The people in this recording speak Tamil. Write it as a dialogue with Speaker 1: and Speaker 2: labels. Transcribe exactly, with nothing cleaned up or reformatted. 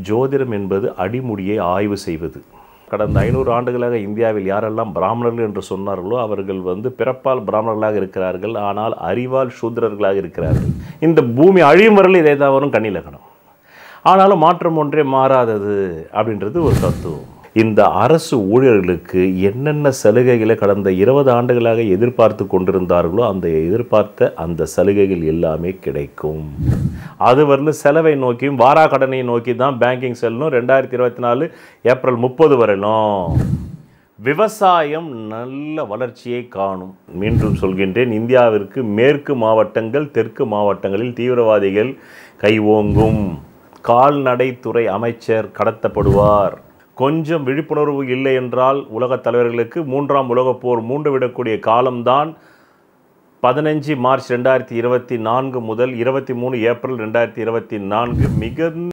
Speaker 1: ஜோதிடம் என்பது அடிமுடியை ஆய்வு செய்வது. கடந்த ஐநூறு ஆண்டுகளாக இந்தியாவில் யாரெல்லாம் பிராமணர்கள் என்று சொன்னார்களோ அவர்கள் வந்து பிறப்பால் பிராமணர்களாக இருக்கிறார்கள், ஆனால் அறிவால் சூத்திரர்களாக இருக்கிறார்கள். இந்த பூமி அழியும் வரல இதை தான் வரும் கண்ணிலக்கணம். ஆனாலும் மாற்றம் ஒன்றே மாறாதது அப்படின்றது ஒரு தத்துவம். இந்த அரசு ஊழியர்களுக்கு என்னென்ன சலுகைகளை கடந்த இருபது ஆண்டுகளாக எதிர்பார்த்து கொண்டிருந்தார்களோ அந்த எதிர்பார்த்த அந்த சலுகைகள் எல்லாமே கிடைக்கும். அது வரலும் செலவை நோக்கியும் வாரா கடனை நோக்கி தான் பேங்கிங் செல்லணும். ரெண்டாயிரத்தி இருபத்தி நாலு ஏப்ரல் முப்பது வரையிலும் விவசாயம் நல்ல வளர்ச்சியை காணும். மீண்டும் சொல்கின்றேன், இந்தியாவிற்கு மேற்கு மாவட்டங்கள் தெற்கு மாவட்டங்களில் தீவிரவாதிகள் கை ஓங்கும். கால்நடைத்துறை அமைச்சர் கடத்தப்படுவார். கொஞ்சம் விழிப்புணர்வு இல்லை என்றால் உலகத் தலைவர்களுக்கு மூன்றாம் உலகப் போர் மூண்டு விடக்கூடிய காலம்தான் பதினஞ்சு மார்ச் ரெண்டாயிரத்தி இருபத்தி நான்கு முதல் இருபத்தி மூணு ஏப்ரல் ரெண்டாயிரத்தி இருபத்தி நான்கு மிக